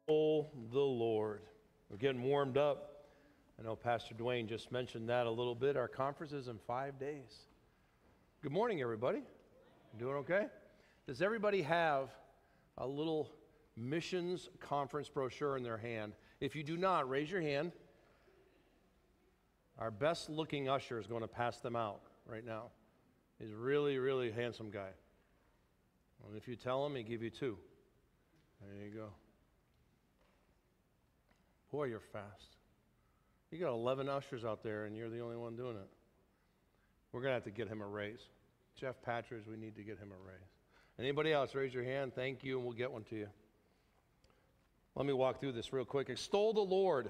The Lord. We're getting warmed up. I know Pastor Dwayne just mentioned that a little bit. Our conference is in 5 days. Good morning, everybody. Doing okay? Does everybody have a little missions conference brochure in their hand? If you do not, raise your hand. Our best looking usher is going to pass them out right now. He's a really, really handsome guy. And if you tell him, he'll give you two. There you go. Boy, you're fast. You got 11 ushers out there, and you're the only one doing it. We're going to have to get him a raise. Jeff Patridge, we need to get him a raise. Anybody else, raise your hand. Thank you, and we'll get one to you. Let me walk through this real quick. Extol the Lord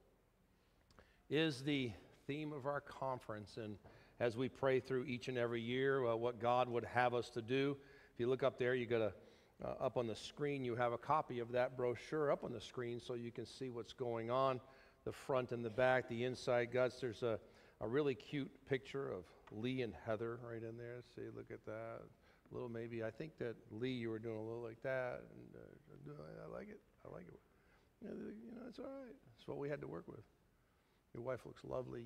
is the theme of our conference, and as we pray through each and every year what God would have us to do. If you look up there, you got a up on the screen, you have a copy of that brochure up on the screen so you can see what's going on, the front and the back, the inside guts. There's a really cute picture of Lee and Heather right in there. See, look at that. A little maybe, I think that Lee, you were doing a little like that. And I like it. I like it. You know, it's all right. That's what we had to work with. Your wife looks lovely.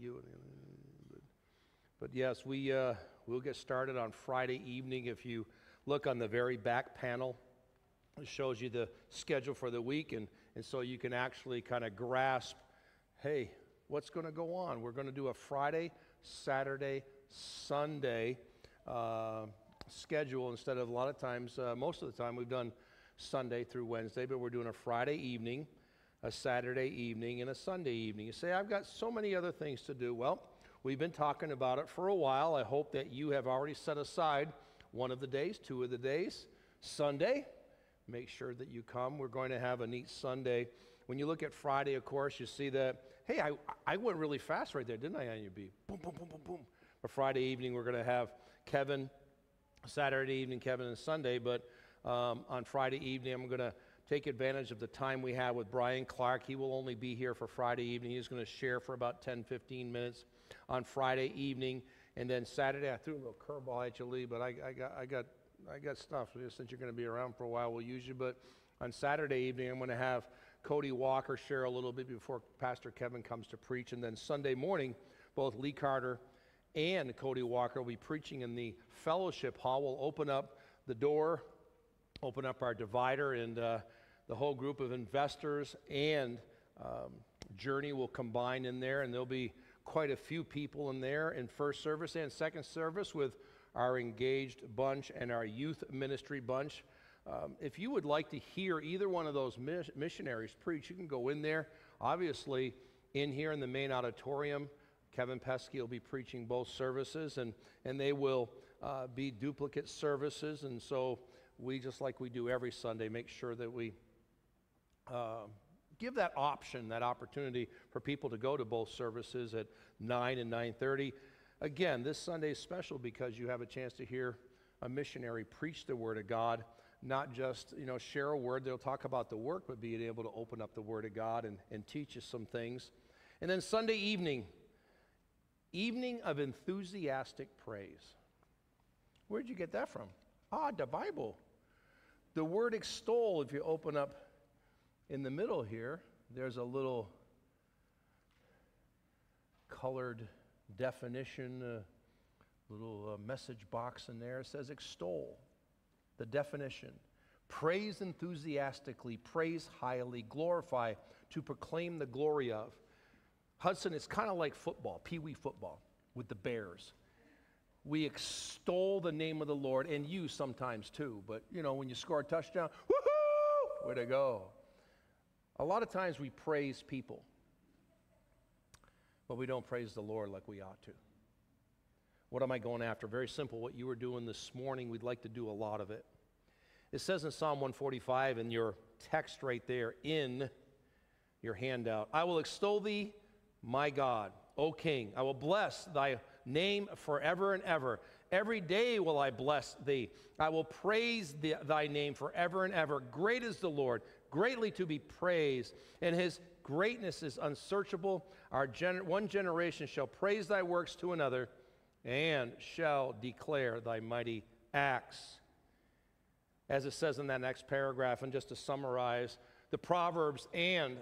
But yes, we'll get started on Friday evening. If you look on the very back panel, it shows you the schedule for the week, and so you can actually kind of grasp, hey, what's going to go on? We're going to do a Friday, Saturday, Sunday schedule instead of a lot of times, most of the time we've done Sunday through Wednesday, but we're doing a Friday evening, a Saturday evening, and a Sunday evening. You say, I've got so many other things to do. Well, we've been talking about it for a while. I hope that you have already set aside one of the days, 2 of the days. Sunday, make sure that you come. We're going to have a neat Sunday. When you look at Friday, of course, you see that, hey, I went really fast right there, didn't I, on your beat? Boom, boom, boom, boom, boom. But Friday evening, we're going to have Kevin, Saturday evening, Kevin, and Sunday. But on Friday evening, I'm going to take advantage of the time we have with Brian Clark. He will only be here for Friday evening. He's going to share for about 10, 15 minutes on Friday evening. And then Saturday, I threw a little curveball at you, Lee, but I got stuff. Since you're going to be around for a while, we'll use you. But on Saturday evening, I'm going to have Cody Walker share a little bit before Pastor Kevin comes to preach. And then Sunday morning, both Lee Carter and Cody Walker will be preaching in the fellowship hall. We'll open up the door, open up our divider, and the whole group of investors and Journey will combine in there, and there'll be quite a few people in there in first service and second service with our engaged bunch and our youth ministry bunch. If you would like to hear either one of those missionaries preach, you can go in there. Obviously, in here in the main auditorium, Kevin Pesky will be preaching both services, and they will be duplicate services. And so we, just like we do every Sunday, make sure that we give that option, that opportunity for people to go to both services at 9 and 9:30. Again, this Sunday is special because you have a chance to hear a missionary preach the Word of God, not just, share a word. They'll talk about the work, but being able to open up the Word of God and teach us some things. And then Sunday evening of enthusiastic praise. Where'd you get that from? The Bible. The word extol, if you open up in the middle here, there's a little colored definition, a little message box in there. It says extol, the definition. Praise enthusiastically, praise highly, glorify, to proclaim the glory of. Hudson, it's kind of like football, pee-wee football with the Bears. We extol the name of the Lord, and you sometimes too, but when you score a touchdown, woohoo, way to go. A lot of times we praise people, but we don't praise the Lord like we ought to. What am I going after? Very simple. What you were doing this morning, we'd like to do a lot of it. It says in Psalm 145 in your text right there in your handout, I will extol thee, my God, O King. I will bless thy name forever and ever. Every day will I bless thee. I will praise thy name forever and ever. Great is the Lord, greatly to be praised, and his greatness is unsearchable. One generation shall praise thy works to another, and shall declare thy mighty acts. As it says in that next paragraph, and just to summarize, the Proverbs and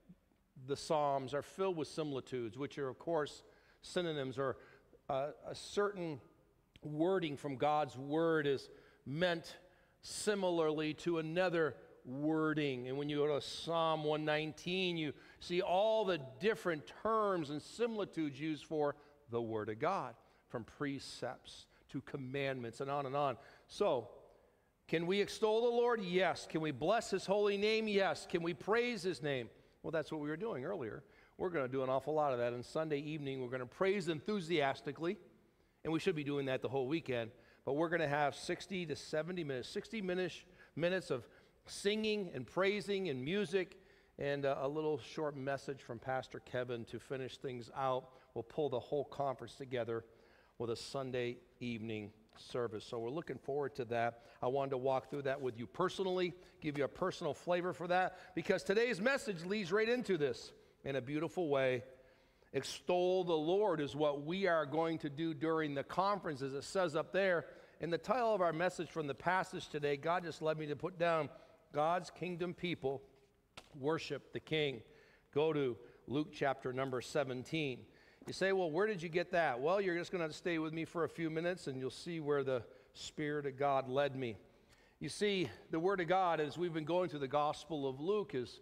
the Psalms are filled with similitudes, which are, of course, synonyms, or a certain wording from God's word is meant similarly to another wording. And when you go to Psalm 119, you see all the different terms and similitudes used for the Word of God, from precepts to commandments and on and on. So, can we extol the Lord? Yes. Can we bless His holy name? Yes. Can we praise His name? Well, that's what we were doing earlier. We're going to do an awful lot of that. On Sunday evening, we're going to praise enthusiastically, and we should be doing that the whole weekend. But we're going to have 60 to 70 minutes, 60 minutes of singing and praising and music, and a little short message from Pastor Kevin to finish things out. We'll pull the whole conference together with a Sunday evening service. So we're looking forward to that. I wanted to walk through that with you personally, give you a personal flavor for that, because today's message leads right into this in a beautiful way. Extol the Lord is what we are going to do during the conference, as it says up there. In the title of our message from the passage today, God just led me to put down God's kingdom people worship the King. Go to Luke chapter number 17. You say, well, where did you get that? Well, you're just going to have to stay with me for a few minutes, and you'll see where the Spirit of God led me. You see, the Word of God, as we've been going through the Gospel of Luke, is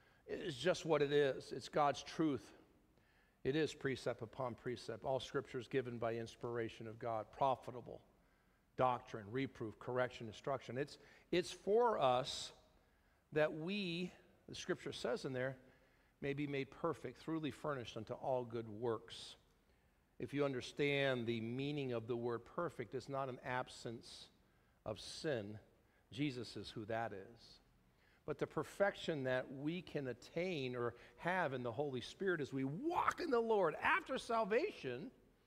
just what it is. It's God's truth. It is precept upon precept. All Scripture is given by inspiration of God, profitable doctrine, reproof, correction, instruction. It's for us that we, the Scripture says in there, may be made perfect, thoroughly furnished unto all good works. If you understand the meaning of the word perfect, it's not an absence of sin. Jesus is who that is. But the perfection that we can attain or have in the Holy Spirit as we walk in the Lord after salvation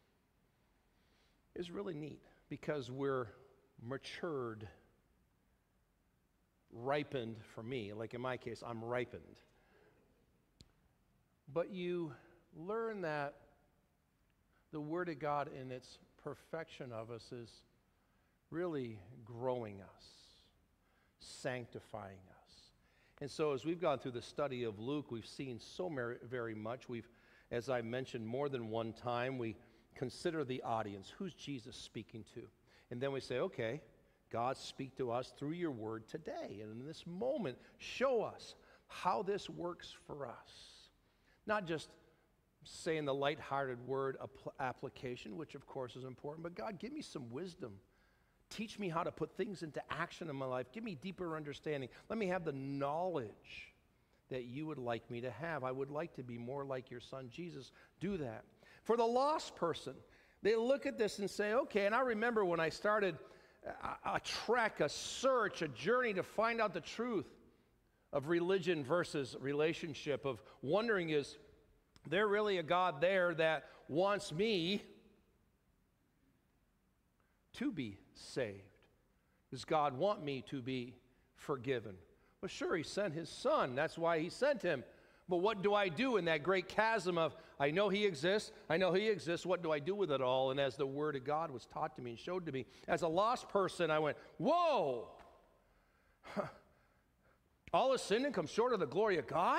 is really neat, because we're matured, ripened. For me, like in my case, I'm ripened. But you learn that the Word of God in its perfection of us is really growing us, sanctifying us. And so as we've gone through the study of Luke, we've seen so very much. We've, as I mentioned more than one time, we consider the audience. Who's Jesus speaking to? And then we say, okay, God, speak to us through your word today. And in this moment, show us how this works for us. Not just saying the lighthearted word application, which of course is important, but God, give me some wisdom. Teach me how to put things into action in my life. Give me deeper understanding. Let me have the knowledge that you would like me to have. I would like to be more like your Son, Jesus. Do that. For the lost person, they look at this and say, okay, and I remember when I started a trek, a search, a journey to find out the truth of religion versus relationship, of wondering, is there really a God there that wants me to be saved? Does God want me to be forgiven? Well, sure, He sent His Son. That's why He sent Him. But what do I do in that great chasm of, I know He exists, what do I do with it all? And as the Word of God was taught to me and showed to me, as a lost person, I went, whoa! All is sin and come short of the glory of God?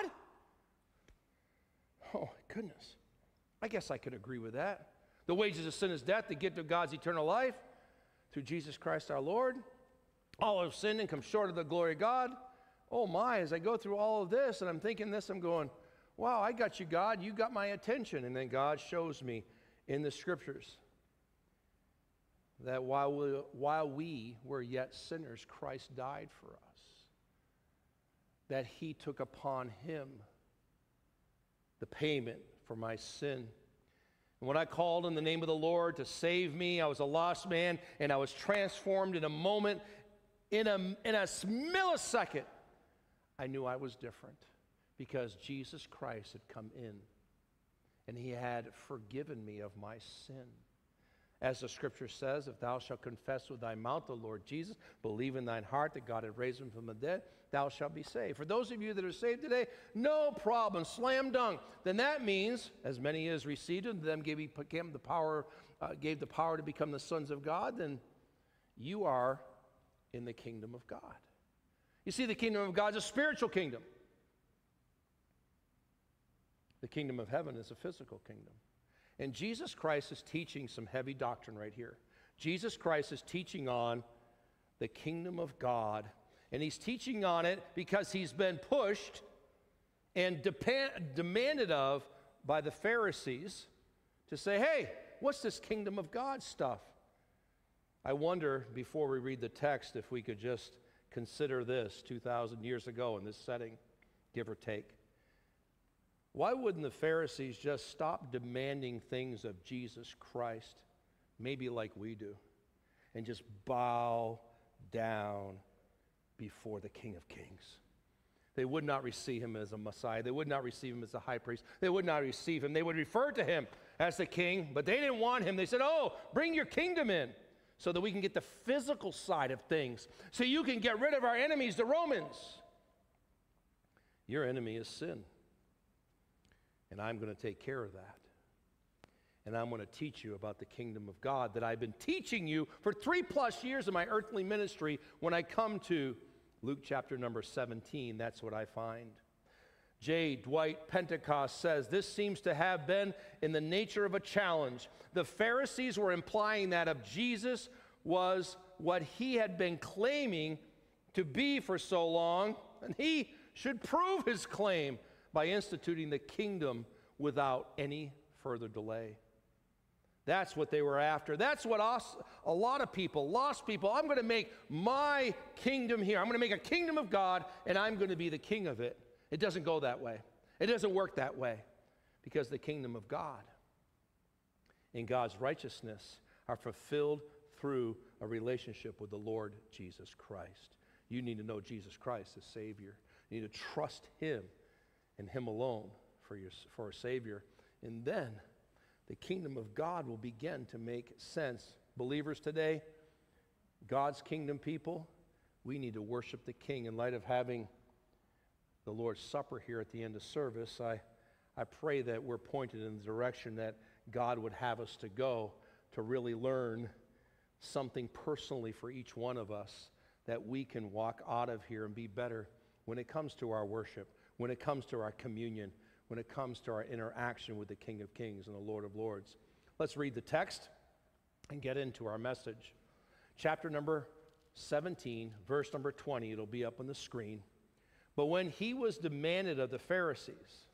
Oh, my goodness. I guess I could agree with that. The wages of sin is death. The gift of God's eternal life through Jesus Christ our Lord. All have sinned and come short of the glory of God. Oh my, as I go through all of this and I'm thinking this, I'm going, wow, I got you, God. You got my attention. And then God shows me in the Scriptures that while we were yet sinners, Christ died for us. That He took upon Him the payment for my sin. And when I called on the name of the Lord to save me, I was a lost man, and I was transformed in a moment, in a millisecond. I knew I was different because Jesus Christ had come in, and He had forgiven me of my sin. As the Scripture says, if thou shalt confess with thy mouth the Lord Jesus, believe in thine heart that God had raised Him from the dead, thou shalt be saved. For those of you that are saved today, no problem, slam dunk. Then that means, as many as received Him, them gave the power to become the sons of God, then you are in the kingdom of God. You see, the kingdom of God is a spiritual kingdom. The kingdom of heaven is a physical kingdom. And Jesus Christ is teaching some heavy doctrine right here. Jesus Christ is teaching on the kingdom of God. And he's teaching on it because he's been pushed and demanded of by the Pharisees to say, hey, what's this kingdom of God stuff? I wonder, before we read the text, if we could just consider this 2,000 years ago in this setting, give or take. Why wouldn't the Pharisees just stop demanding things of Jesus Christ, maybe like we do, and just bow down before the King of Kings? They would not receive him as a Messiah. They would not receive him as a high priest. They would not receive him. They would refer to him as the king, but they didn't want him. They said, oh, bring your kingdom in so that we can get the physical side of things, so you can get rid of our enemies, the Romans. Your enemy is sin. And I'm going to take care of that. And I'm going to teach you about the kingdom of God that I've been teaching you for 3+ years in my earthly ministry. When I come to Luke chapter number 17, that's what I find. J. Dwight Pentecost says, this seems to have been in the nature of a challenge. The Pharisees were implying that if Jesus was what he had been claiming to be for so long, and he should prove his claim by instituting the kingdom without any further delay. That's what they were after. That's what a lot of people, lost people, I'm going to make my kingdom here. I'm going to make a kingdom of God, and I'm going to be the king of it. It doesn't go that way. It doesn't work that way, because the kingdom of God and God's righteousness are fulfilled through a relationship with the Lord Jesus Christ. You need to know Jesus Christ as Savior. You need to trust him and him alone for a Savior. And then the kingdom of God will begin to make sense. Believers today, God's kingdom people, we need to worship the King. In light of having the Lord's Supper here at the end of service, I pray that we're pointed in the direction that God would have us to go, to really learn something personally for each one of us, that we can walk out of here and be better when it comes to our worship, when it comes to our communion, when it comes to our interaction with the King of Kings and the Lord of Lords. Let's read the text and get into our message. Chapter number 17, verse number 20. It'll be up on the screen. But when he was demanded of the Pharisees,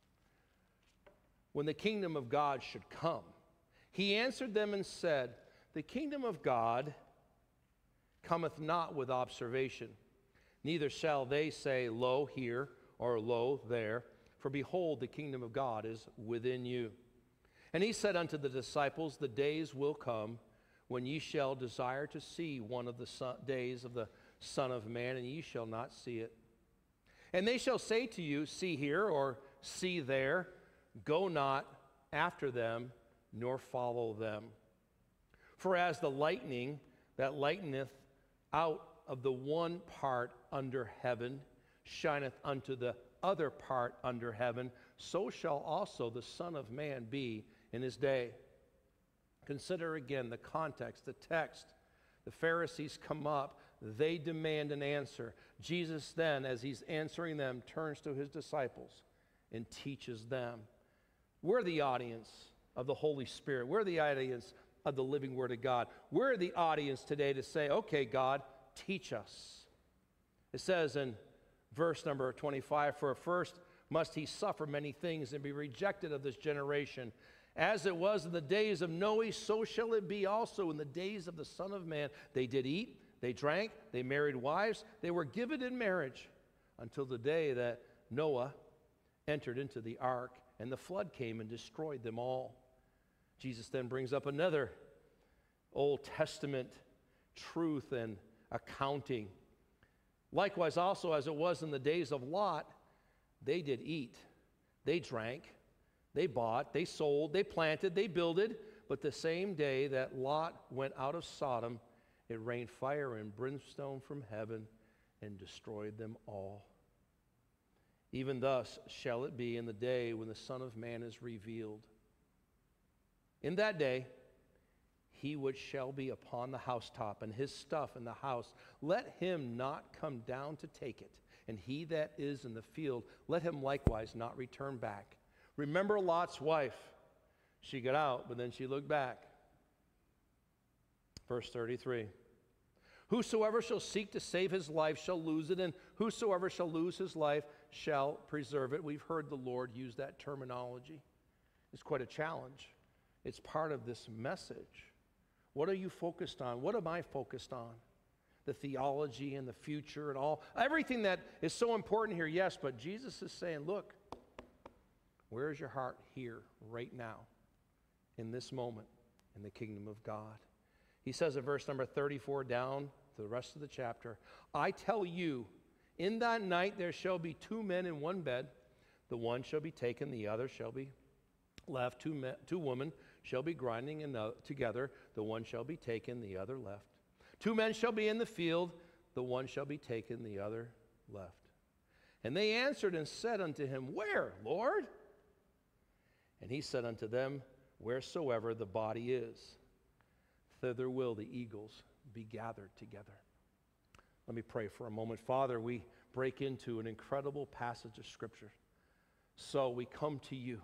when the kingdom of God should come, he answered them and said, the kingdom of God cometh not with observation, neither shall they say, lo here, or lo there, for behold, the kingdom of God is within you. And he said unto the disciples, the days will come when ye shall desire to see one of the days of the Son of Man, and ye shall not see it. And they shall say to you, see here, or see there, go not after them, nor follow them. For as the lightning that lighteneth out of the one part under heaven shineth unto the other part under heaven, so shall also the Son of Man be in his day. Consider again the context, the text. The Pharisees come up, they demand an answer. Jesus then, as he's answering them, turns to his disciples and teaches them. We're the audience of the Holy Spirit. We're the audience of the living Word of God. We're the audience today to say, okay, God, teach us. It says in verse number 25, for first must he suffer many things and be rejected of this generation. As it was in the days of Noe, so shall it be also in the days of the Son of Man. They did eat, they drank, they married wives, they were given in marriage until the day that Noah entered into the ark, and the flood came and destroyed them all. Jesus then brings up another Old Testament truth and accounting. Likewise also, as it was in the days of Lot, they did eat, they drank, they bought, they sold, they planted, they builded, but the same day that Lot went out of Sodom, it rained fire and brimstone from heaven and destroyed them all. Even thus shall it be in the day when the Son of Man is revealed. In that day, he which shall be upon the housetop, and his stuff in the house, let him not come down to take it. And he that is in the field, let him likewise not return back. Remember Lot's wife. She got out, but then she looked back. Verse 33. Whosoever shall seek to save his life shall lose it, and whosoever shall lose his life shall preserve it. We've heard the Lord use that terminology. It's quite a challenge. It's part of this message. What are you focused on? What am I focused on? The theology and the future and all. Everything that is so important here, yes, but Jesus is saying, look, where is your heart here, right now, in this moment, in the kingdom of God? He says in verse number 34 down to the rest of the chapter, I tell you, in that night there shall be two men in one bed. The one shall be taken, the other shall be left. Two women shall be grinding together. The one shall be taken, the other left. Two men shall be in the field. The one shall be taken, the other left. And they answered and said unto him, Where, Lord? And he said unto them, Wheresoever the body is, thither will the eagles be gathered together. Let me pray for a moment. Father, we break into an incredible passage of Scripture. So we come to you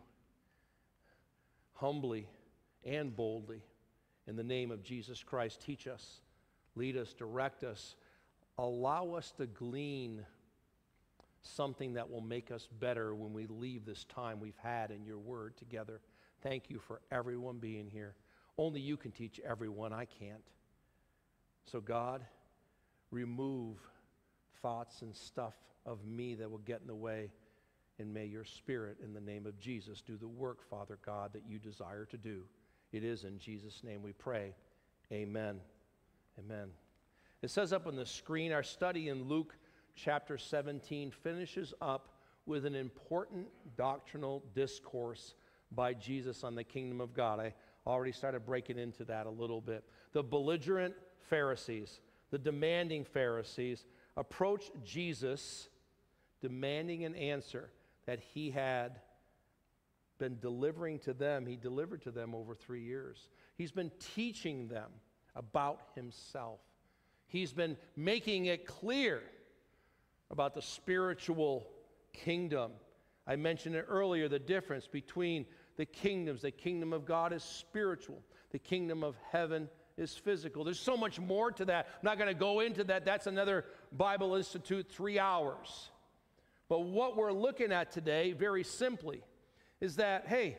humbly and boldly in the name of Jesus Christ. Teach us, lead us, direct us. Allow us to glean something that will make us better when we leave this time we've had in your word together. Thank you for everyone being here. Only you can teach everyone. I can't. So God, remove thoughts and stuff of me that will get in the way, and may your Spirit, in the name of Jesus, do the work, Father God, that you desire to do. It is in Jesus' name we pray. Amen. Amen. It says up on the screen, our study in Luke chapter 17 finishes up with an important doctrinal discourse by Jesus on the kingdom of God. I already started breaking into that a little bit. The belligerent Pharisees, the demanding Pharisees, approached Jesus demanding an answer that he had been delivering to them. He delivered to them over 3 years. He's been teaching them about himself. He's been making it clear about the spiritual kingdom. I mentioned it earlier, the difference between the kingdoms. The kingdom of God is spiritual. The kingdom of heaven is physical. There's so much more to that. I'm not going to go into that. That's another Bible Institute 3 hours. But what we're looking at today, very simply, is that, hey,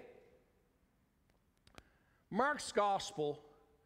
Mark's gospel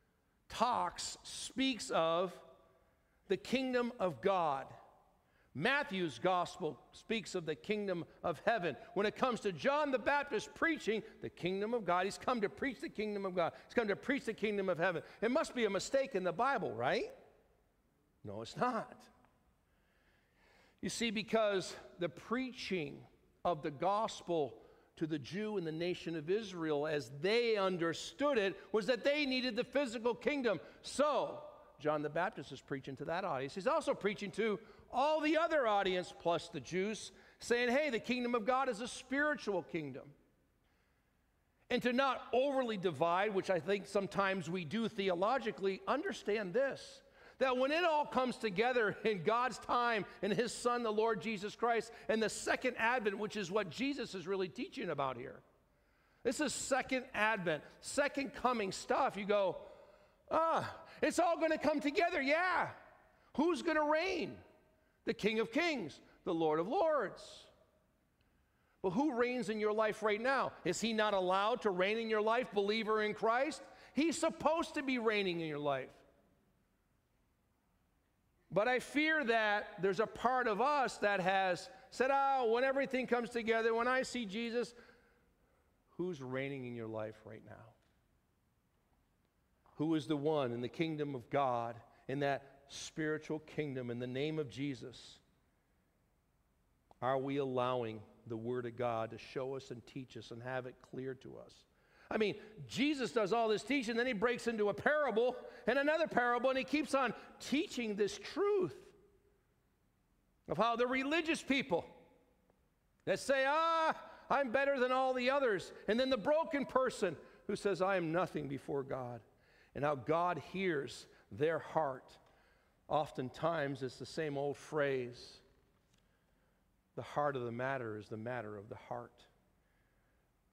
speaks of the kingdom of God. Matthew's gospel speaks of the kingdom of heaven. When it comes to John the Baptist preaching the kingdom of God, he's come to preach the kingdom of God. He's come to preach the kingdom of heaven. It must be a mistake in the Bible, right? No, it's not. You see, because the preaching of the gospel to the Jew and the nation of Israel, as they understood it, was that they needed the physical kingdom. So, John the Baptist is preaching to that audience. He's also preaching to all the other audience, plus the Jews, saying, hey, the kingdom of God is a spiritual kingdom. And to not overly divide, which I think sometimes we do theologically, understand this, that when it all comes together in God's time and his Son, the Lord Jesus Christ, and the second advent, which is what Jesus is really teaching about here. This is second advent, second coming stuff. You go, it's all going to come together. Yeah. Who's going to reign? The King of Kings, the Lord of Lords. But who reigns in your life right now? Is he not allowed to reign in your life, believer in Christ? He's supposed to be reigning in your life. But I fear that there's a part of us that has said, when everything comes together, when I see Jesus, who's reigning in your life right now? Who is the one in the kingdom of God, in that spiritual kingdom, in the name of Jesus? Are we allowing the Word of God to show us and teach us and have it clear to us? I mean, Jesus does all this teaching, then he breaks into a parable and another parable, and he keeps on teaching this truth of how the religious people that say, I'm better than all the others, and then the broken person who says, I am nothing before God, and how God hears their heart. Oftentimes, it's the same old phrase, the heart of the matter is the matter of the heart.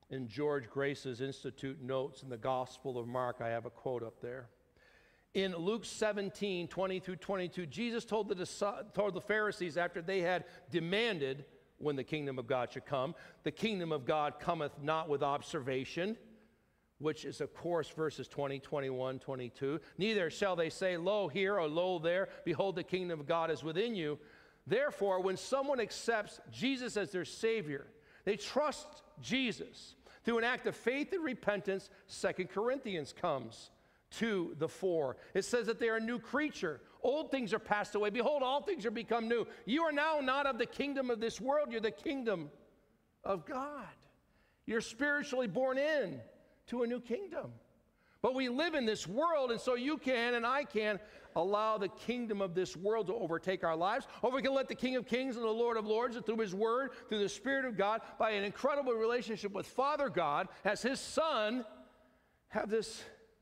In George Grace's Institute Notes in the Gospel of Mark, I have a quote up there. In Luke 17, 20 through 22, Jesus told the Pharisees after they had demanded when the kingdom of God should come, the kingdom of God cometh not with observation, which is, of course, verses 20, 21, 22. Neither shall they say, lo here or lo there, behold, the kingdom of God is within you. Therefore, when someone accepts Jesus as their Savior, they trust Jesus. Through an act of faith and repentance, 2 Corinthians comes to the fore. It says that they are a new creature. Old things are passed away. Behold, all things are become new. You are now not of the kingdom of this world. You're the kingdom of God. You're spiritually born in to a new kingdom. But we live in this world, and so you can and I can allow the kingdom of this world to overtake our lives, or we can let the King of Kings and the Lord of Lords, and through His Word, through the Spirit of God, by an incredible relationship with Father God, as His Son, have this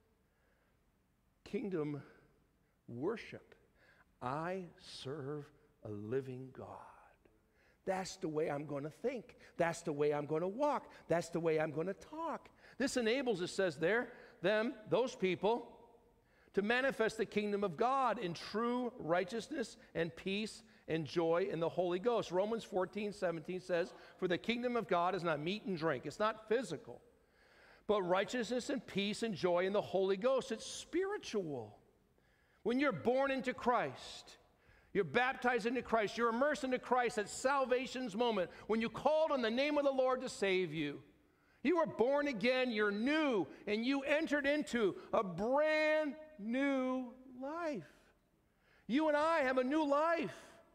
kingdom worship. I serve a living God. That's the way I'm going to think. That's the way I'm going to walk. That's the way I'm going to talk. This enables, it says there, those people, to manifest the kingdom of God in true righteousness and peace and joy in the Holy Ghost. Romans 14, 17 says, for the kingdom of God is not meat and drink. It's not physical, but righteousness and peace and joy in the Holy Ghost. It's spiritual. When you're born into Christ, you're baptized into Christ, you're immersed into Christ at salvation's moment, when you called on the name of the Lord to save you, you were born again, you're new, and you entered into a brand new life. You and I have a new life.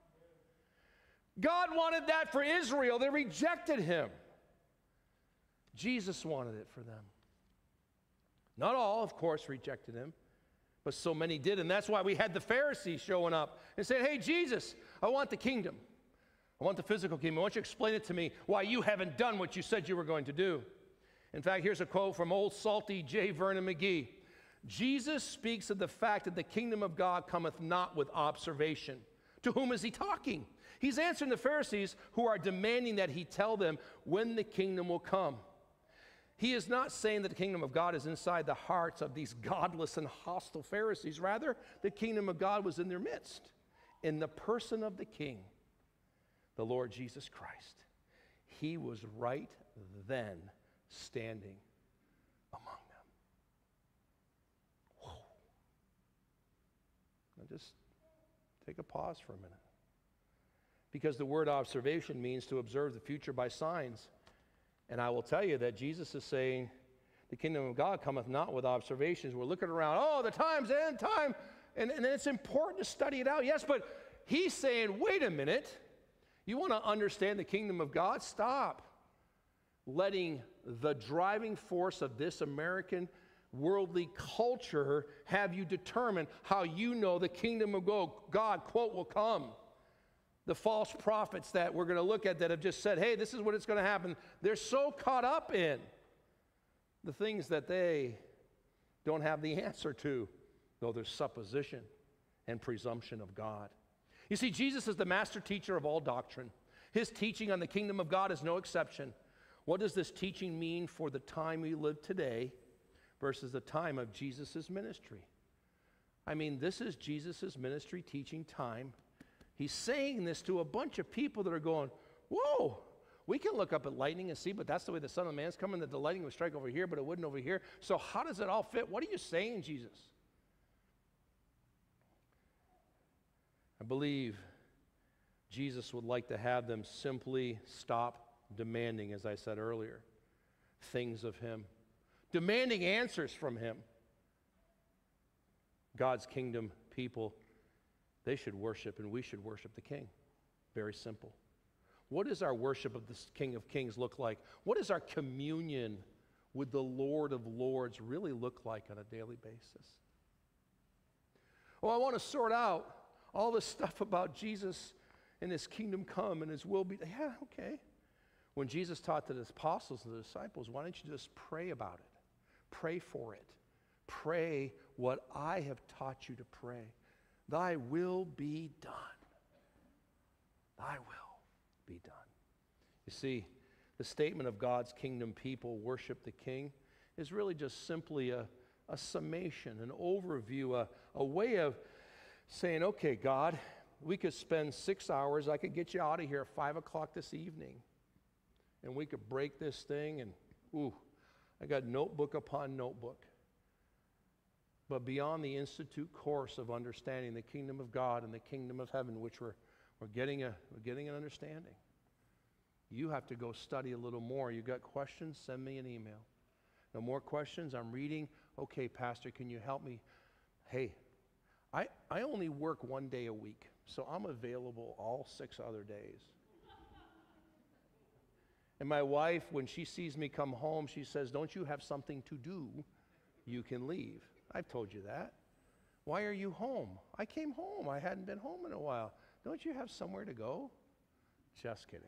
God wanted that for Israel. They rejected Him. Jesus wanted it for them. Not all, of course, rejected Him, but so many did. And that's why we had the Pharisees showing up and saying, hey, Jesus, I want the kingdom. I want the physical kingdom. I want you to explain it to me why you haven't done what you said you were going to do. In fact, here's a quote from old salty J. Vernon McGee. Jesus speaks of the fact that the kingdom of God cometh not with observation. To whom is He talking? He's answering the Pharisees who are demanding that He tell them when the kingdom will come. He is not saying that the kingdom of God is inside the hearts of these godless and hostile Pharisees. Rather, the kingdom of God was in their midst, in the person of the King, the Lord Jesus Christ. He was right then standing among them. Whoa. Now just take a pause for a minute. Because the word observation means to observe the future by signs. And I will tell you that Jesus is saying, the kingdom of God cometh not with observations. We're looking around, oh, the time's the end time. And it's important to study it out. Yes, but He's saying, wait a minute. You want to understand the kingdom of God? Stop letting the driving force of this American worldly culture have you determine how you know the kingdom of God, quote, will come. The false prophets that we're going to look at that have just said, hey, this is what it's going to happen. They're so caught up in the things that they don't have the answer to, though there's supposition and presumption of God. You see, Jesus is the master teacher of all doctrine. His teaching on the kingdom of God is no exception. What does this teaching mean for the time we live today versus the time of Jesus' ministry? I mean, this is Jesus' ministry teaching time. He's saying this to a bunch of people that are going, whoa, we can look up at lightning and see, but that's the way the Son of Man's coming, that the lightning would strike over here, but it wouldn't over here. So how does it all fit? What are you saying, Jesus? I believe Jesus would like to have them simply stop demanding, as I said earlier, things of Him, demanding answers from Him. God's kingdom people, they should worship, and we should worship the King. Very simple. What does our worship of the King of Kings look like? What does our communion with the Lord of Lords really look like on a daily basis? Oh, I want to sort out all this stuff about Jesus and His kingdom come and His will be. Yeah, okay. When Jesus taught the apostles and the disciples, why don't you just pray about it? Pray for it. Pray what I have taught you to pray. Thy will be done. Thy will be done. You see, the statement of God's kingdom people worship the King is really just simply a summation, an overview, a way of saying, okay, God, we could spend 6 hours. I could get you out of here at 5 o'clock this evening. And we could break this thing and, I got notebook upon notebook. But beyond the institute course of understanding the kingdom of God and the kingdom of heaven, which we're getting an understanding, you have to go study a little more. You got questions? Send me an email. No more questions? I'm reading. Okay, Pastor, can you help me? Hey, I only work 1 day a week, so I'm available all 6 other days. And my wife, when she sees me come home, she says, don't you have something to do? You can leave. I've told you that. Why are you home? I came home. I hadn't been home in a while. Don't you have somewhere to go? Just kidding.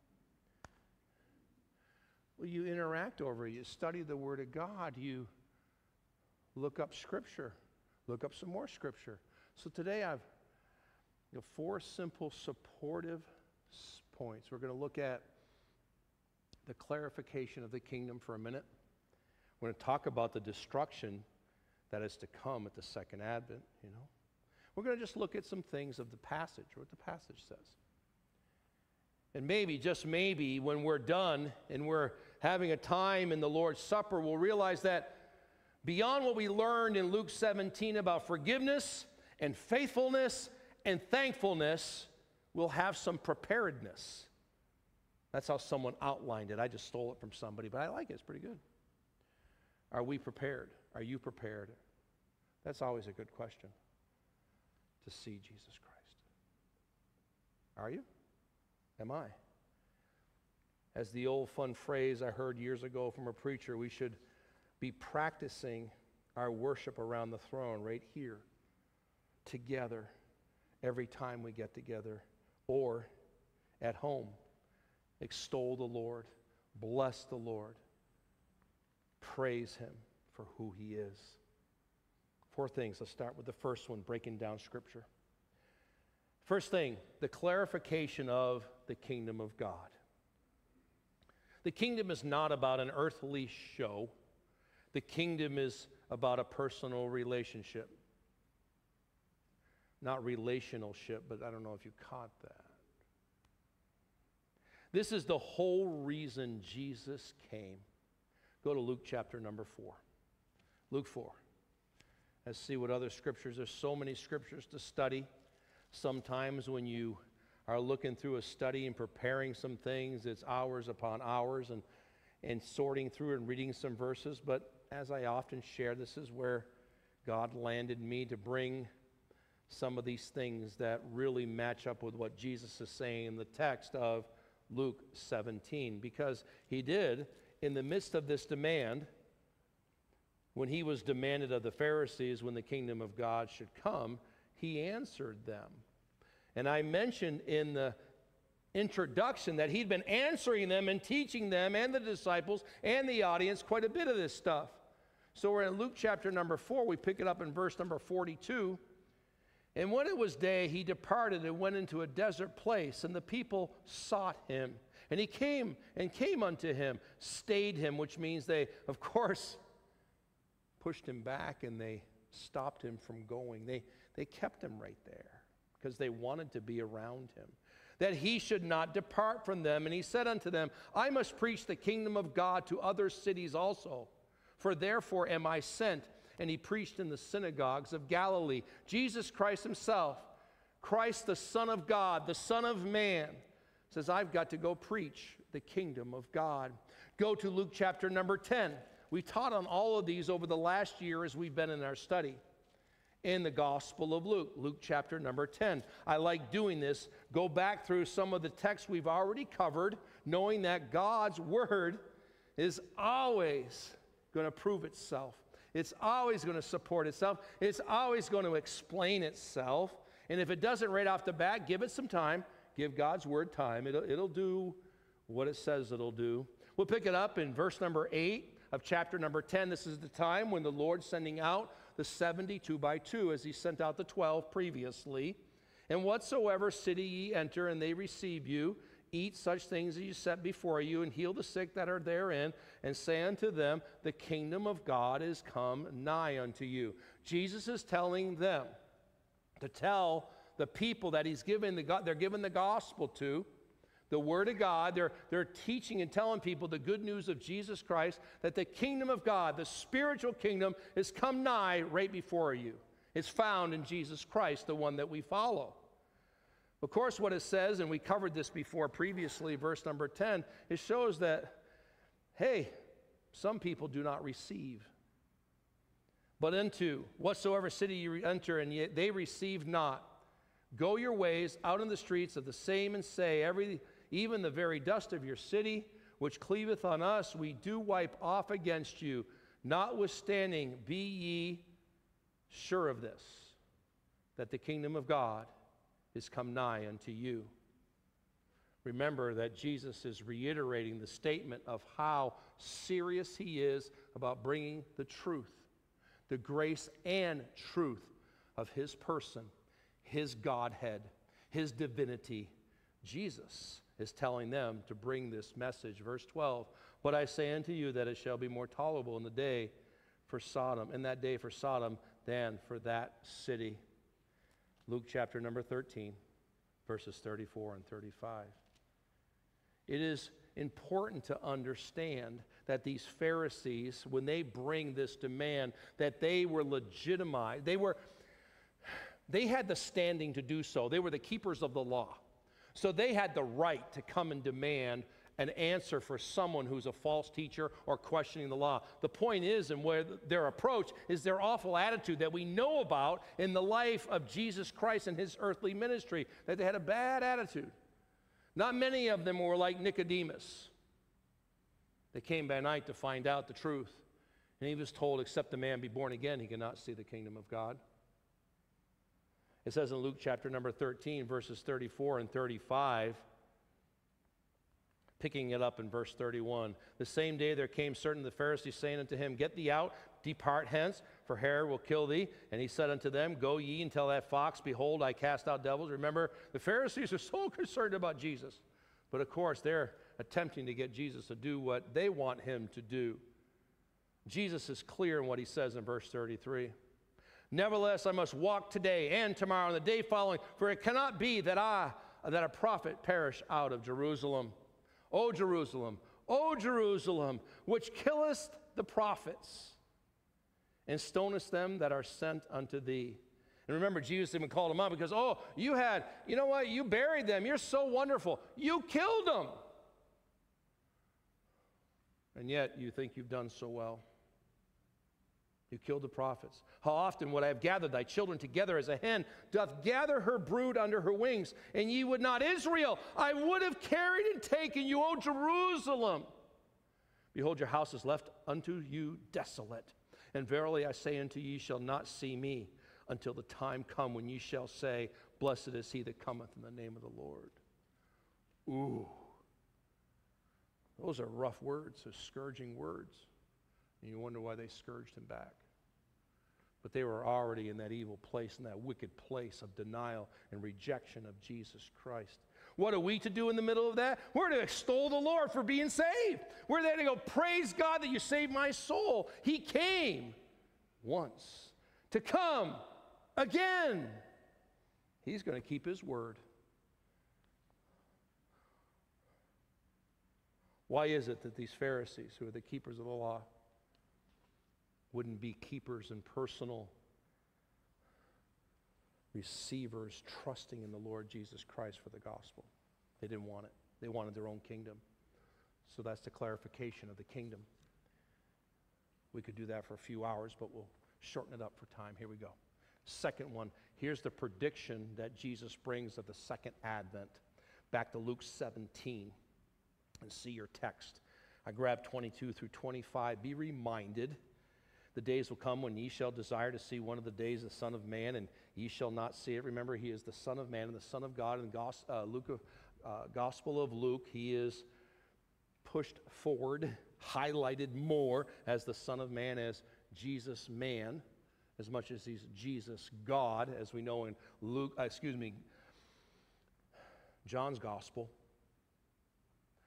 Well, you interact over it. You study the Word of God. You look up Scripture. Look up some more Scripture. So today I've 4 simple supportive points. We're going to look at the clarification of the kingdom for a minute. We're going to talk about the destruction that is to come at the second advent, We're going to just look at some things of the passage, what the passage says. And maybe, just maybe, when we're done and we're having a time in the Lord's Supper, we'll realize that beyond what we learned in Luke 17 about forgiveness and faithfulness and thankfulness, we'll have some preparedness. That's how someone outlined it. I just stole it from somebody, but I like it. It's pretty good. Are we prepared? Are you prepared? That's always a good question, to see Jesus Christ. Are you? Am I? As the old fun phrase I heard years ago from a preacher, we should be practicing our worship around the throne right here, together, every time we get together, or at home. Extol the Lord, bless the Lord, praise Him for who He is. 4 things. Let's start with the first one, breaking down Scripture. First thing, the clarification of the kingdom of God. The kingdom is not about an earthly show. The kingdom is about a personal relationship. Not relationalship, but I don't know if you caught that. This is the whole reason Jesus came. Go to Luke chapter number 4. Luke 4. Let's see what other scriptures. There's so many scriptures to study. Sometimes when you are looking through a study and preparing some things, it's hours upon hours and sorting through and reading some verses. But as I often share, this is where God landed me to bring some of these things that really match up with what Jesus is saying in the text of Luke 17, because He did, in the midst of this demand, when He was demanded of the Pharisees when the kingdom of God should come, He answered them. And I mentioned in the introduction that He'd been answering them and teaching them and the disciples and the audience quite a bit of this stuff. So we're in Luke chapter number 4. We pick it up in verse number 42. And when it was day, He departed and went into a desert place, and the people sought Him. And He came unto him, stayed him, which means they, of course, pushed Him back and they stopped Him from going. They kept Him right there because they wanted to be around Him, that He should not depart from them. And He said unto them, I must preach the kingdom of God to other cities also, for therefore am I sent. And He preached in the synagogues of Galilee. Jesus Christ Himself, Christ the Son of God, the Son of Man, says, I've got to go preach the kingdom of God. Go to Luke chapter number 10. We've taught on all of these over the last year as we've been in our study in the Gospel of Luke, Luke chapter number 10. I like doing this. Go back through some of the texts we've already covered, knowing that God's Word is always going to prove itself. It's always going to support itself. It's always going to explain itself. And if it doesn't right off the bat, give it some time. Give God's Word time. It'll do what it says it'll do. We'll pick it up in verse number 8 of chapter number 10. This is the time when the Lord's sending out the 70 2 by 2, as He sent out the 12 previously. And whatsoever city ye enter, and they receive you, eat such things as you set before you, and heal the sick that are therein, and say unto them, the kingdom of God is come nigh unto you. Jesus is telling them to tell the people that he's given they're given the gospel to, the word of God. They're teaching and telling people the good news of Jesus Christ, that the kingdom of God, the spiritual kingdom, is come nigh right before you. It's found in Jesus Christ, the one that we follow. Of course, what it says, and we covered this before previously, verse number 10, it shows that, hey, some people do not receive. But into whatsoever city you enter, and yet they receive not. Go your ways out in the streets of the same, and say, even the very dust of your city, which cleaveth on us, we do wipe off against you. Notwithstanding, be ye sure of this, that the kingdom of God is come nigh unto you. Remember that Jesus is reiterating the statement of how serious he is about bringing the truth, the grace and truth of his person, his Godhead, his divinity. Jesus is telling them to bring this message. Verse 12, but I say unto you that it shall be more tolerable in that day for Sodom, than for that city. Luke chapter number 13, verses 34 and 35. It is important to understand that these Pharisees, when they bring this demand, that they were legitimized. They had the standing to do so. They were the keepers of the law. So they had the right to come and demand an answer for someone who's a false teacher or questioning the law. The point is, and where their approach is their awful attitude that we know about in the life of Jesus Christ and his earthly ministry, that they had a bad attitude. Not many of them were like Nicodemus. They came by night to find out the truth. And he was told, except the man be born again, he cannot see the kingdom of God. It says in Luke chapter number 13, verses 34 and 35, picking it up in verse 31. The same day there came certain of the Pharisees, saying unto him, get thee out, depart hence, for Herod will kill thee. And he said unto them, go ye and tell that fox, behold, I cast out devils. Remember, the Pharisees are so concerned about Jesus. But of course, they're attempting to get Jesus to do what they want him to do. Jesus is clear in what he says in verse 33. Nevertheless, I must walk today and tomorrow and the day following, for it cannot be that a prophet perish out of Jerusalem. O Jerusalem, which killest the prophets, and stonest them that are sent unto thee. And remember, Jesus even called them up because, you buried them. You're so wonderful. You killed them. And yet you think you've done so well. You killed the prophets. How often would I have gathered thy children together as a hen doth gather her brood under her wings, and ye would not. Israel, I would have carried and taken you, O Jerusalem. Behold, your house is left unto you desolate. And verily I say unto you, ye shall not see me until the time come when ye shall say, blessed is he that cometh in the name of the Lord. Ooh. Those are rough words, those scourging words. And you wonder why they scourged him back. But they were already in that evil place, in that wicked place of denial and rejection of Jesus Christ. What are we to do in the middle of that? We're to extol the Lord for being saved. We're there to go, praise God that you saved my soul. He came once to come again. He's going to keep his word. Why is it that these Pharisees, who are the keepers of the law, wouldn't be keepers and personal receivers, trusting in the Lord Jesus Christ for the gospel? They didn't want it. They wanted their own kingdom. So that's the clarification of the kingdom. We could do that for a few hours, but we'll shorten it up for time. Here we go. Second one, here's the prediction that Jesus brings of the second advent. Back to Luke 17 and see your text. I grabbed 22 through 25. Be reminded, the days will come when ye shall desire to see one of the days of the Son of Man, and ye shall not see it. Remember, he is the Son of Man and the Son of God. In the Gospel of Luke, he is pushed forward, highlighted more as the Son of Man, as Jesus man, as much as he's Jesus God, as we know in John's Gospel.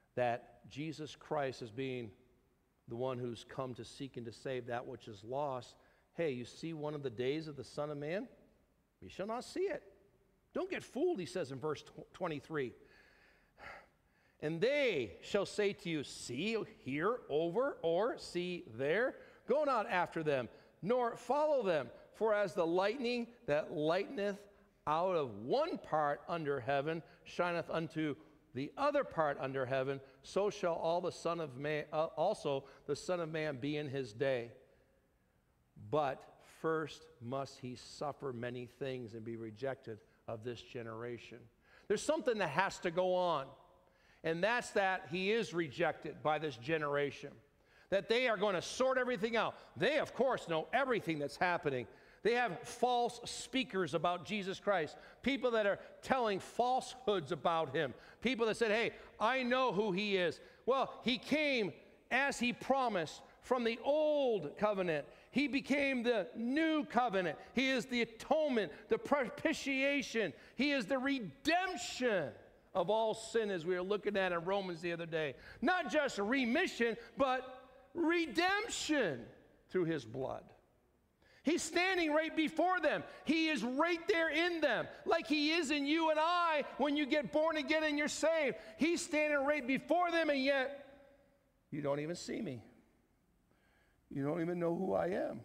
that Jesus Christ as being the one who's come to seek and to save that which is lost. Hey, you see one of the days of the Son of Man? You shall not see it. Don't get fooled, he says in verse 23. And they shall say to you, see here, over, or see there. Go not after them, nor follow them. For as the lightning that lighteneth out of one part under heaven shineth unto the other part under heaven, so shall all the Son of Man, also the Son of Man be in his day. But first must he suffer many things and be rejected of this generation. There's something that has to go on, and that's that he is rejected by this generation, that they are going to sort everything out. They, of course, know everything that's happening. They have false speakers about Jesus Christ, people that are telling falsehoods about him, people that said, hey, I know who he is. Well, he came as he promised from the old covenant. He became the new covenant. He is the atonement, the propitiation. He is the redemption of all sin, as we were looking at in Romans the other day. Not just remission, but redemption through his blood. He's standing right before them. He is right there in them, like he is in you and I when you get born again and you're saved. He's standing right before them, and yet you don't even see me. You don't even know who I am.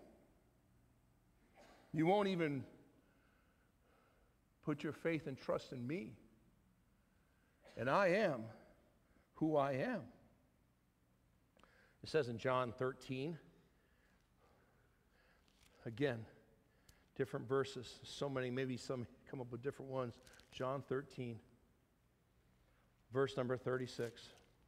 You won't even put your faith and trust in me. And I am who I am. It says in John 13, again, different verses, so many, maybe some come up with different ones. John 13, verse number 36.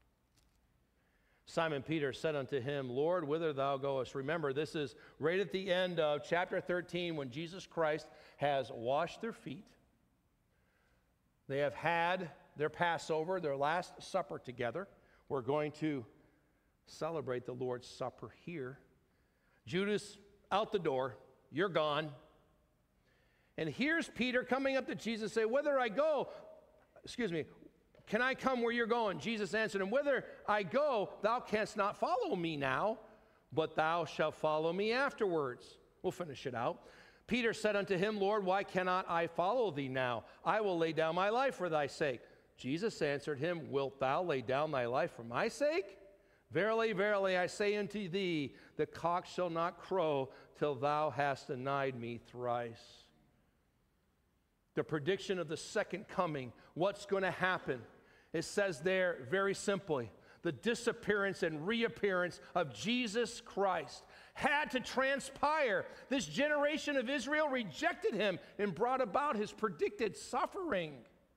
Simon Peter said unto him, Lord, whither thou goest? Remember, this is right at the end of chapter 13 when Jesus Christ has washed their feet. They have had their Passover, their last supper together. We're going to celebrate the Lord's Supper here. Judas, out the door, you're gone. And here's Peter coming up to Jesus and say, whither I go, can I come where you're going? Jesus answered him, whither I go, thou canst not follow me now, but thou shalt follow me afterwards. We'll finish it out. Peter said unto him, Lord, why cannot I follow thee now? I will lay down my life for thy sake. Jesus answered him, wilt thou lay down thy life for my sake? Verily, verily, I say unto thee, the cock shall not crow till thou hast denied me thrice. The prediction of the second coming, what's going to happen? It says there very simply, the disappearance and reappearance of Jesus Christ had to transpire. This generation of Israel rejected him and brought about his predicted suffering.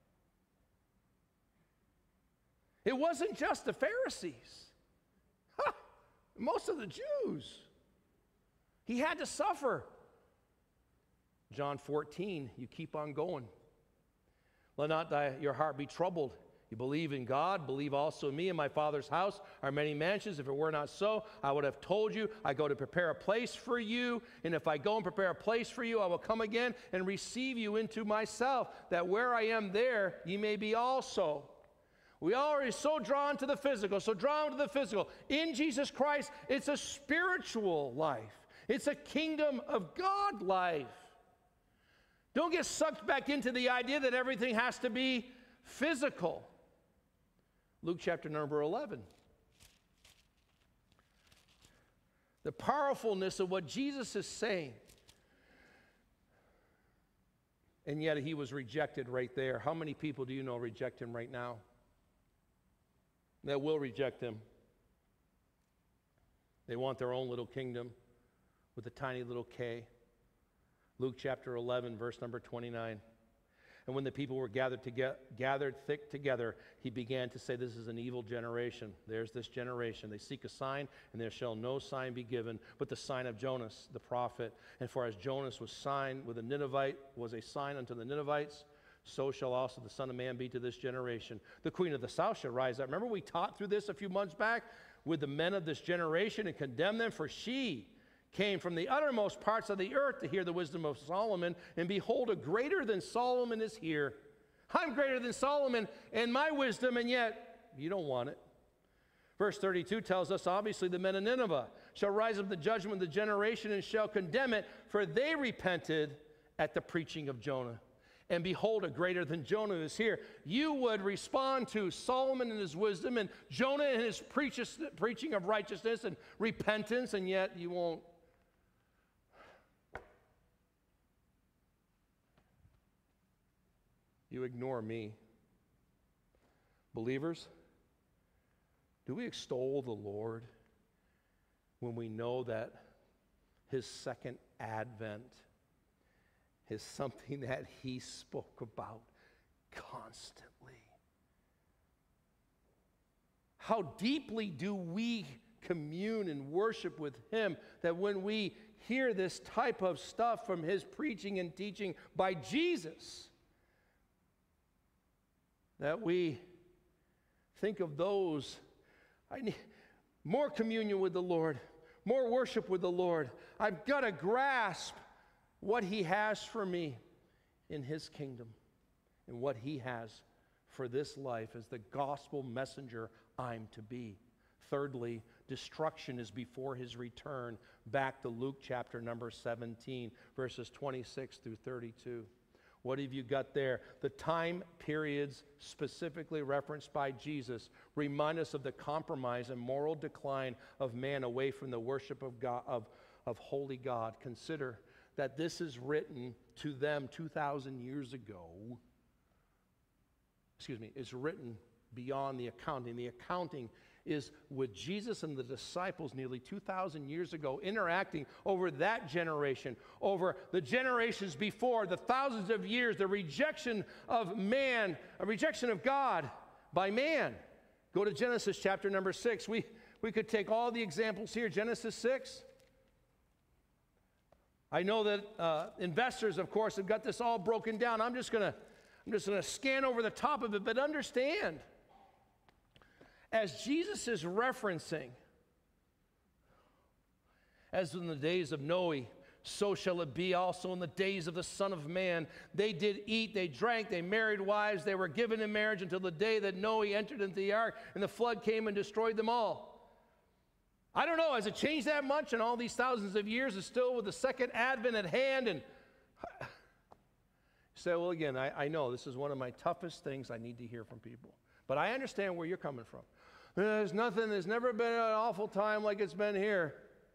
It wasn't just the Pharisees. Most of the Jews. He had to suffer. John 14, you keep on going. Let not your heart be troubled. You believe in God, believe also in me. In my Father's house are many mansions. If it were not so, I would have told you. I go to prepare a place for you. And if I go and prepare a place for you, I will come again and receive you into myself, that where I am there, ye may be also. We are so drawn to the physical, In Jesus Christ, it's a spiritual life. It's a kingdom of God life. Don't get sucked back into the idea that everything has to be physical. Luke chapter number 11. The powerfulness of what Jesus is saying. And yet he was rejected right there. How many people do you know reject him right now? That will reject him. They want their own little kingdom with a tiny little K. Luke chapter 11, verse number 29. And when the people were gathered thick together, he began to say, this is an evil generation. There's this generation. They seek a sign, and there shall no sign be given but the sign of Jonas, the prophet. And for as Jonas was signed with a Ninevite, was a sign unto the Ninevites, so shall also the Son of Man be to this generation. The queen of the south shall rise up. Remember we taught through this a few months back with the men of this generation and condemn them, for she came from the uttermost parts of the earth to hear the wisdom of Solomon, and behold, a greater than Solomon is here. I'm greater than Solomon in my wisdom, and yet you don't want it. Verse 32 tells us, obviously, the men of Nineveh shall rise up the judgment of the generation and shall condemn it, for they repented at the preaching of Jonah. And behold, a greater than Jonah is here. You would respond to Solomon and his wisdom and Jonah and his preaching of righteousness and repentance, and yet you won't. You ignore me. Believers, do we extol the Lord when we know that his second advent is something that he spoke about constantly? How deeply do we commune and worship with him that when we hear this type of stuff from his preaching and teaching by Jesus, that we think of those, I need more communion with the Lord, more worship with the Lord. I've got to grasp what he has for me in his kingdom and what he has for this life as the gospel messenger I'm to be. Thirdly, destruction is before his return. Back to Luke chapter number 17, verses 26 through 32. What have you got there? The time periods specifically referenced by Jesus remind us of the compromise and moral decline of man away from the worship of God, of holy God. Consider that this is written to them 2,000 years ago. It's written beyond the accounting. The accounting is with Jesus and the disciples nearly 2,000 years ago, interacting over that generation, over the generations before, the thousands of years, the rejection of man, a rejection of God by man. Go to Genesis chapter number 6. We could take all the examples here. Genesis 6. I know that investors, of course, have got this all broken down. I'm just gonna scan over the top of it, but understand, as Jesus is referencing, as in the days of Noe, so shall it be also in the days of the Son of Man. They did eat, they drank, they married wives, they were given in marriage until the day that Noe entered into the ark, and the flood came and destroyed them all. I don't know, has it changed that much in all these thousands of years? It's still with the second advent at hand, and you say, well, again, I know this is one of my toughest things I need to hear from people. But I understand where you're coming from. There's never been an awful time like it's been here.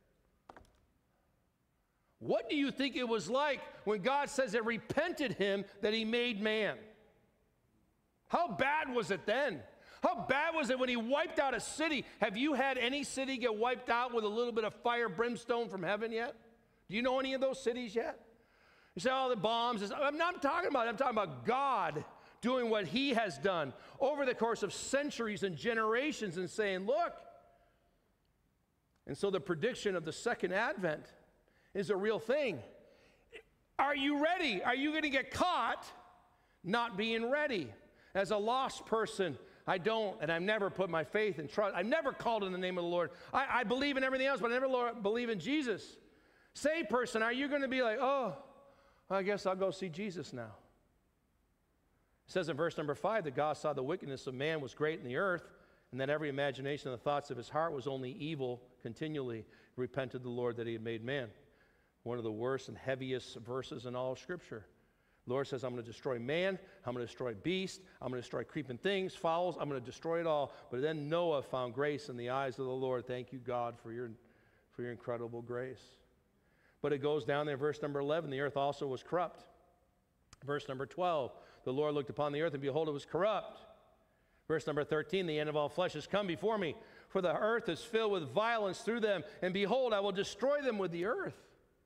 What do you think it was like when God says it repented him that he made man? How bad was it then? How bad was it when he wiped out a city? Have you had any city get wiped out with a little bit of fire, brimstone from heaven yet? Do you know any of those cities yet? You say, oh, the bombs. I'm not talking about it. I'm talking about God doing what he has done over the course of centuries and generations and saying, look. And so the prediction of the second advent is a real thing. Are you ready? Are you going to get caught not being ready? As a lost person, I don't, and I've never put my faith and trust. I've never called in the name of the Lord. I believe in everything else, but I never believe in Jesus. Saved person, are you going to be like, oh, I guess I'll go see Jesus now? It says in verse number 5 that God saw the wickedness of man was great in the earth, and that every imagination of the thoughts of his heart was only evil continually. Repented the Lord that he had made man. One of the worst and heaviest verses in all of Scripture. The Lord says, I'm going to destroy man, I'm going to destroy beast, I'm going to destroy creeping things, fowls, I'm going to destroy it all. But then Noah found grace in the eyes of the Lord. Thank you, God, for your incredible grace. But it goes down there, verse number 11, the earth also was corrupt. Verse number 12, the Lord looked upon the earth, and behold, it was corrupt. Verse number 13, the end of all flesh has come before me, for the earth is filled with violence through them, and behold, I will destroy them with the earth.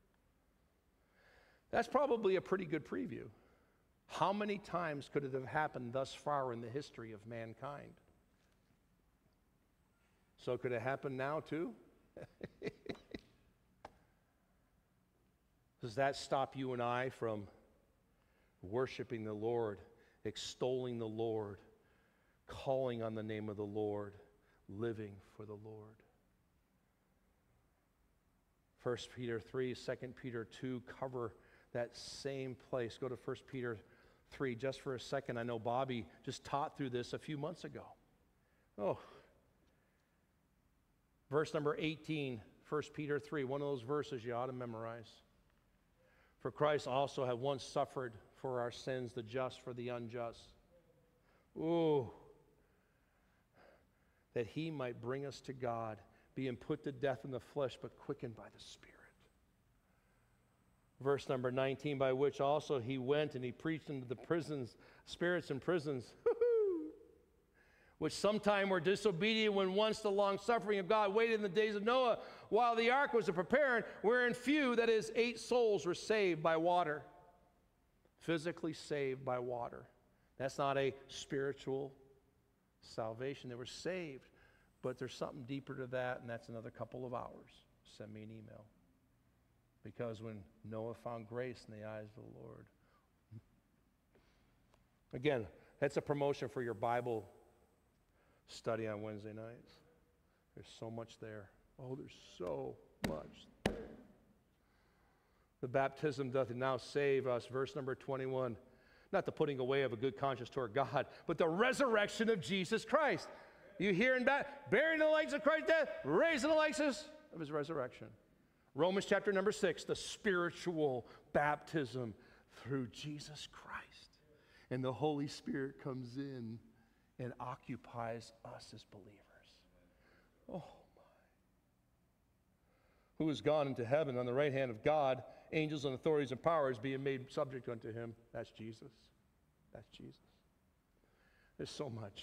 That's probably a pretty good preview. How many times could it have happened thus far in the history of mankind? So could it happen now too? Does that stop you and I from worshiping the Lord, extolling the Lord, calling on the name of the Lord, living for the Lord? 1 Peter 3, 2 Peter 2 cover that same place. Go to 1 Peter 3 just for a second. I know Bobby just taught through this a few months ago. Oh, Verse number 18, 1 Peter 3, one of those verses you ought to memorize. For Christ also had once suffered for our sins, the just for the unjust. Ooh. That he might bring us to God, being put to death in the flesh, but quickened by the Spirit. Verse number 19, by which also he went and he preached into the prisons, spirits in prisons, which sometime were disobedient when once the long suffering of God waited in the days of Noah, while the ark was preparing, wherein few, that is, 8 souls, were saved by water. Physically saved by water. That's not a spiritual salvation. They were saved, but there's something deeper to that, and that's another couple of hours. Send me an email. Because when Noah found grace in the eyes of the Lord. Again, that's a promotion for your Bible study on Wednesday nights. There's so much there. Oh, there's so much there. The baptism doth now save us, verse number 21. Not the putting away of a good conscience toward God, but the resurrection of Jesus Christ. You hearing that? Bearing the likes of Christ's death, raising the likes of his resurrection. Romans chapter number 6, the spiritual baptism through Jesus Christ. And the Holy Spirit comes in and occupies us as believers. Oh my. Who is gone into heaven on the right hand of God, angels and authorities and powers being made subject unto him. That's Jesus. That's Jesus. There's so much.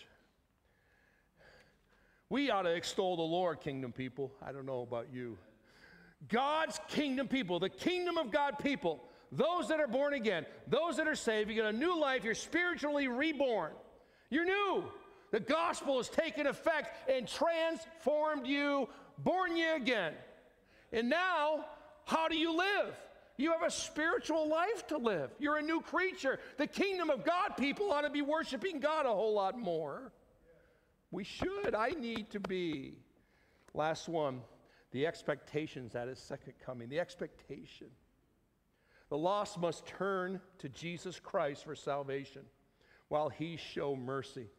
We ought to extol the Lord, kingdom people. I don't know about you. God's kingdom people, the kingdom of God people, those that are born again, those that are saved, you get a new life, you're spiritually reborn. You're new. The gospel has taken effect and transformed you, born you again. And now, how do you live? You have a spiritual life to live. You're a new creature. The kingdom of God people ought to be worshiping God a whole lot more. We should. I need to be. Last one. The expectations at his second coming. The expectation. The lost must turn to Jesus Christ for salvation while he show mercy.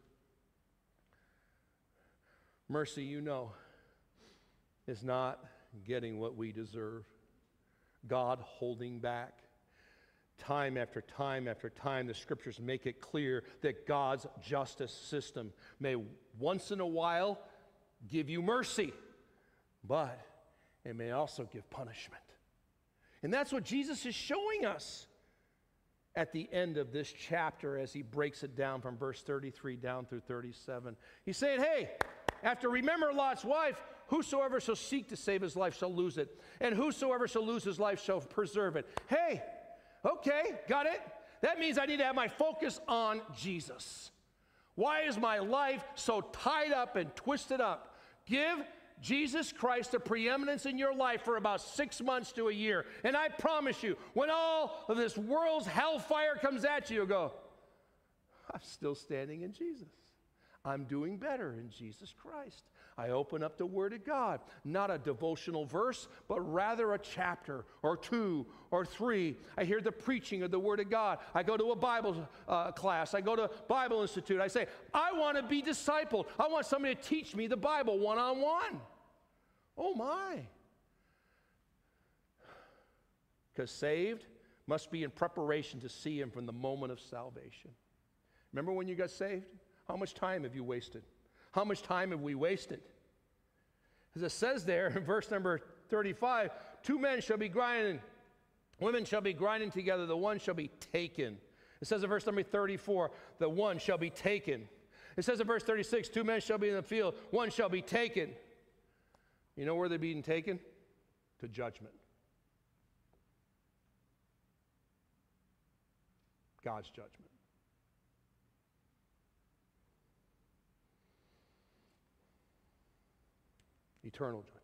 Mercy, you know, is not getting what we deserve. God holding back. Time after time after time, the scriptures make it clear that God's justice system may once in a while give you mercy, but it may also give punishment. And that's what Jesus is showing us at the end of this chapter as he breaks it down from verse 33 down through 37. He's saying, hey, after remember Lot's wife, whosoever shall seek to save his life shall lose it, and whosoever shall lose his life shall preserve it. Hey, okay, got it? That means I need to have my focus on Jesus. Why is my life so tied up and twisted up? Give Jesus Christ a preeminence in your life for about 6 months to a year. And I promise you, when all of this world's hellfire comes at you, you'll go, I'm still standing in Jesus. I'm doing better in Jesus Christ. I open up the Word of God, not a devotional verse, but rather a chapter or 2 or 3. I hear the preaching of the Word of God. I go to a Bible class. I go to Bible Institute. I say, I want to be discipled. I want somebody to teach me the Bible one-on-one. Oh my. Because saved must be in preparation to see him from the moment of salvation. Remember when you got saved? How much time have you wasted? How much time have we wasted? As it says there in verse number 35, 2 men shall be grinding, women shall be grinding together, the one shall be taken. It says in verse number 34, the one shall be taken. It says in verse 36, 2 men shall be in the field, one shall be taken. You know where they're being taken? To judgment. God's judgment. Eternal judgment.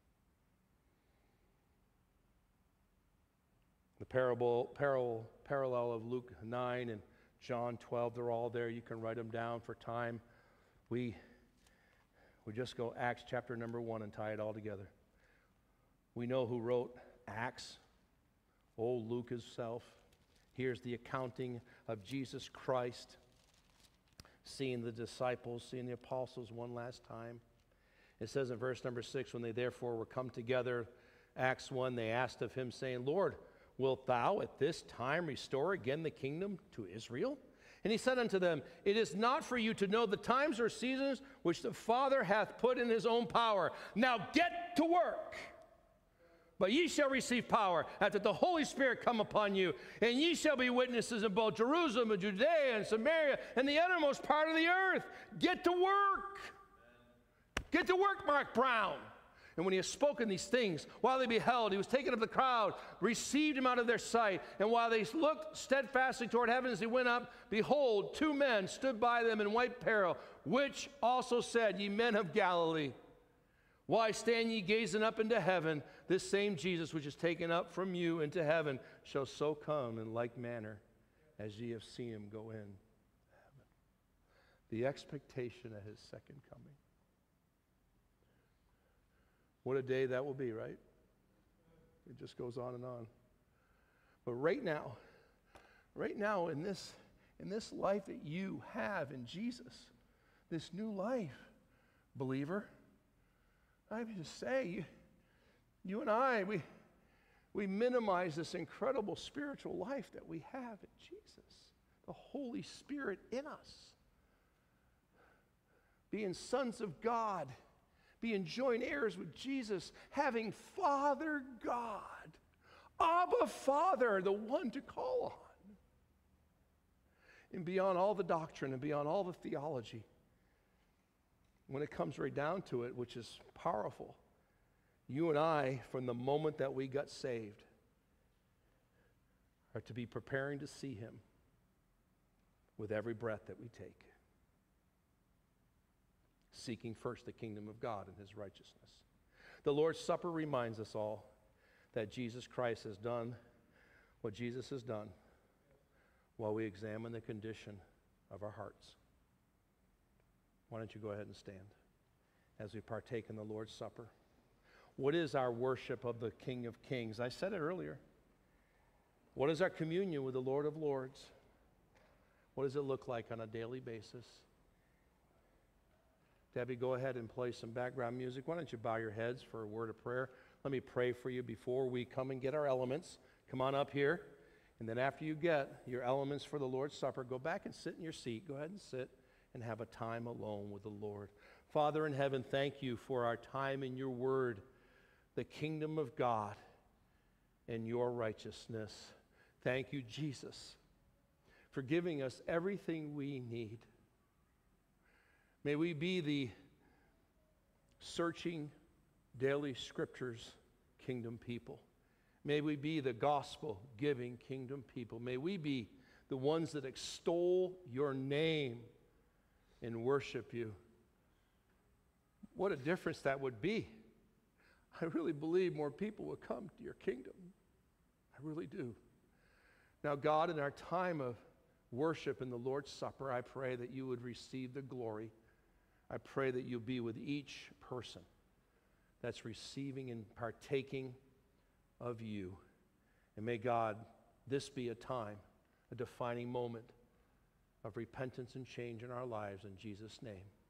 The parallel of Luke 9 and John 12, they're all there. You can write them down for time. We just go Acts chapter number 1 and tie it all together. We know who wrote Acts. Old Luke himself. Here's the accounting of Jesus Christ, seeing the disciples, seeing the apostles one last time. It says in verse number 6, when they therefore were come together, Acts 1, they asked of him, saying, Lord, wilt thou at this time restore again the kingdom to Israel? And he said unto them, it is not for you to know the times or seasons which the Father hath put in his own power. Now get to work. But ye shall receive power after the Holy Spirit come upon you, and ye shall be witnesses in both Jerusalem and Judea and Samaria and the uttermost part of the earth. Get to work. Get to work, Mark Brown. And when he had spoken these things, while they beheld, he was taken of the crowd, received him out of their sight. And while they looked steadfastly toward heaven as he went up, behold, 2 men stood by them in white apparel, which also said, Ye men of Galilee, why stand ye gazing up into heaven? This same Jesus which is taken up from you into heaven shall so come in like manner as ye have seen him go in heaven. The expectation of his second coming. What a day that will be, right? It just goes on and on. But right now in this life that you have in Jesus, this new life, believer, I would just say, you and I, we minimize this incredible spiritual life that we have in Jesus, the Holy Spirit in us, being sons of God, being joint heirs with Jesus, having Father God, Abba Father, the one to call on. And beyond all the doctrine and beyond all the theology, when it comes right down to it, which is powerful, you and I, from the moment that we got saved, are to be preparing to see him with every breath that we take, seeking first the kingdom of God and his righteousness. The Lord's Supper reminds us all that Jesus Christ has done what Jesus has done while we examine the condition of our hearts. Why don't you go ahead and stand as we partake in the Lord's Supper? What is our worship of the King of Kings? I said it earlier. What is our communion with the Lord of Lords? What does it look like on a daily basis? Debbie, go ahead and play some background music. Why don't you bow your heads for a word of prayer? Let me pray for you before we come and get our elements. Come on up here. And then after you get your elements for the Lord's Supper, go back and sit in your seat. Go ahead and sit and have a time alone with the Lord. Father in heaven, thank you for our time in your word, the kingdom of God and your righteousness. Thank you, Jesus, for giving us everything we need. May we be the searching daily scriptures kingdom people. May we be the gospel giving kingdom people. May we be the ones that extol your name and worship you. What a difference that would be. I really believe more people will come to your kingdom. I really do. Now, God, in our time of worship in the Lord's Supper, I pray that you would receive the glory. I pray that you'll be with each person that's receiving and partaking of you. And may God, this be a time, a defining moment of repentance and change in our lives. In Jesus' name.